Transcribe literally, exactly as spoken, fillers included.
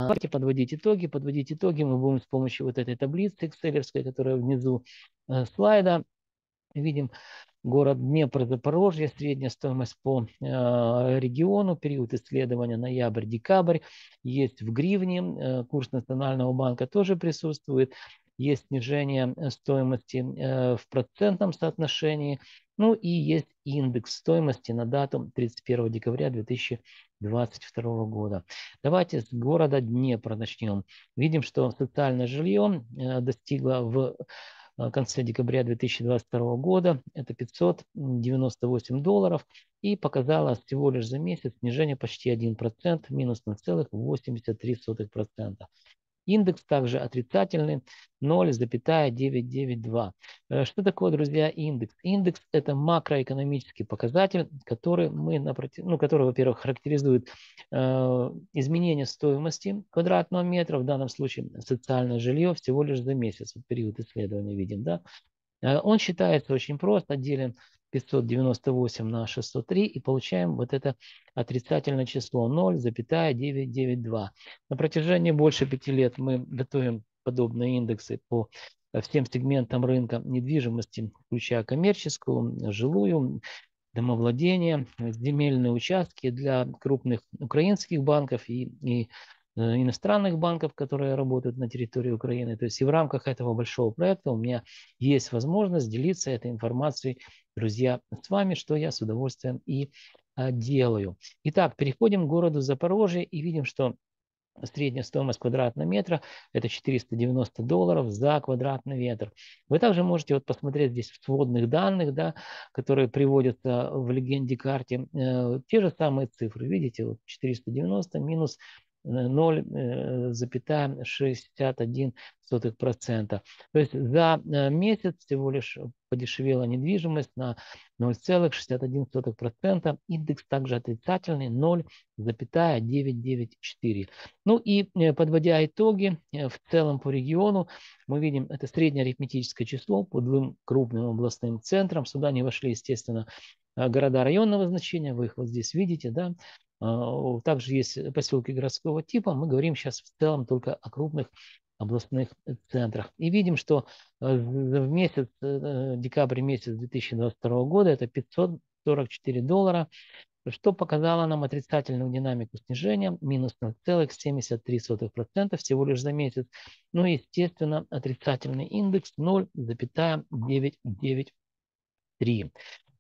Давайте подводить итоги. Подводить итоги мы будем с помощью вот этой таблицы экселевской, которая внизу э, слайда. Видим город Днепр, Запорожье, средняя стоимость по э, региону, период исследования ноябрь-декабрь. Есть в гривне, э, курс Национального банка тоже присутствует. Есть снижение стоимости э, в процентном соотношении. Ну и есть индекс стоимости на дату тридцать первого декабря две тысячи двадцать второго года. Давайте с города Днепра начнем. Видим, что социальное жилье э, достигло в конце декабря две тысячи двадцать второго года это пятьсот девяносто восемь долларов и показала всего лишь за месяц снижение почти один процент, минус ноль целых восемьдесят три сотых процента. Индекс также отрицательный ноль целых девятьсот девяносто два. Что такое, друзья, индекс? Индекс – это макроэкономический показатель, который, мы напротив, ну, который, во-первых, характеризует э, изменение стоимости квадратного метра, в данном случае социальное жилье, всего лишь за месяц, вот период исследования видим, да. Он считается очень просто, делим пятьсот девяносто восемь на шестьсот три и получаем вот это отрицательное число ноль целых девятьсот девяносто два. На протяжении больше пяти лет мы готовим подобные индексы по всем сегментам рынка недвижимости, включая коммерческую, жилую, домовладение, земельные участки для крупных украинских банков и, и иностранных банков, которые работают на территории Украины. То есть и в рамках этого большого проекта у меня есть возможность делиться этой информацией, друзья, с вами, что я с удовольствием и делаю. Итак, переходим к городу Запорожье и видим, что средняя стоимость квадратного метра – это четыреста девяносто долларов за квадратный метр. Вы также можете вот посмотреть здесь в сводных данных, да, которые приводятся в легенде карте, э, те же самые цифры. Видите, вот четыреста девяносто минус ноль целых шестьдесят один сотых процента. То есть за месяц всего лишь подешевела недвижимость на ноль целых шестьдесят один сотых процента. Индекс также отрицательный ноль целых девятьсот девяносто четыре. Ну и подводя итоги, в целом по региону мы видим это среднее арифметическое число по двум крупным областным центрам. Сюда не вошли, естественно, города районного значения. Вы их вот здесь видите, да. Также есть поселки городского типа. Мы говорим сейчас в целом только о крупных областных центрах. И видим, что в месяц, декабрь месяц две тысячи двадцать второго года это пятьсот сорок четыре доллара, что показало нам отрицательную динамику снижения, минус ноль целых семьдесят три сотых процента всего лишь за месяц. Ну и, естественно, отрицательный индекс ноль целых девятьсот девяносто три.